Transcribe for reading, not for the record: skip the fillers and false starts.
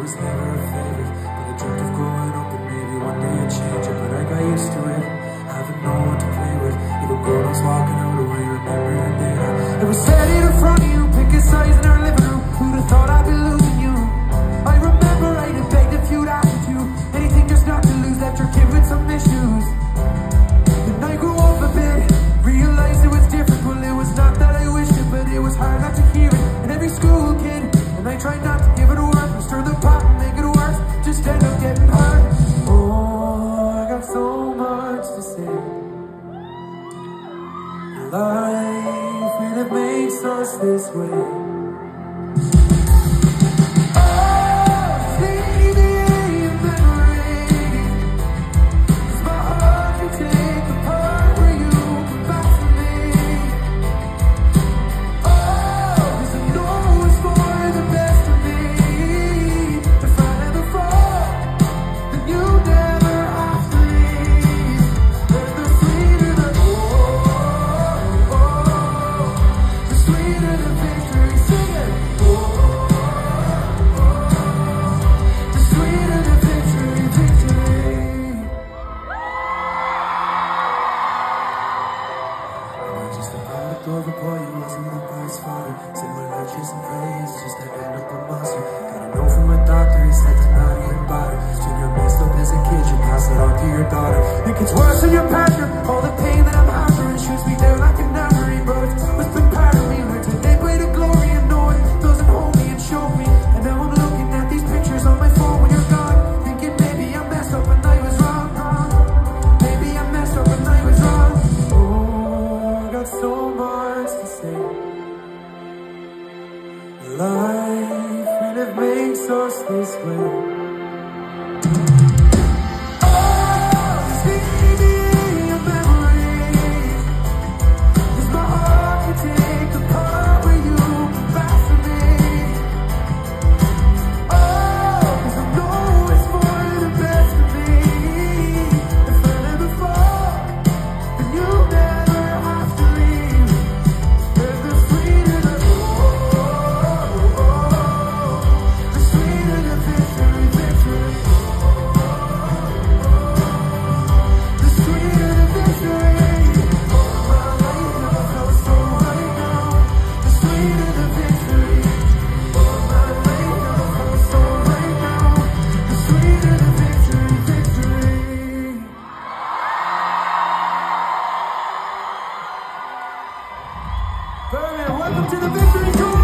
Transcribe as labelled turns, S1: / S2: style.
S1: was never a favorite, but I dreamt of growing up and maybe one day I'd change it. But I got used to it, having no one to play with. Even grown-ups walking out of where you remember your data. It was sitting in front of you, picking size in our living room. Who'd have thought I'd be losing you? I remember I had begged if you'd asked you anything just not to lose, left your kid with some issues. And I grew up a bit, realized it was different. Well, it was not that I wished it, but it was hard not to hear it. And every school kid, and I tried not to give it a word, stir the pot and make it worse, just end up getting hurt. Oh, I got so much to say. Life really makes us this way. Door of a boy who wasn't loved by his father. Said my life chasing praise, just to end up a monster. Got a note from a doctor, he said to not even bother. When you're messed up as a kid, you pass it on to your daughter. Think it's worse than your partner, all the pain that I'm harboring shoots me down like an armory. But it's been part of me, learned to live way to glory, and no one doesn't hold me and show me. And now I'm looking at these pictures on my phone when you're gone, thinking maybe I messed up and I was wrong. Maybe I messed up and I was wrong. Oh, I got so much to say. Life really makes us this way. Welcome to the victory tour!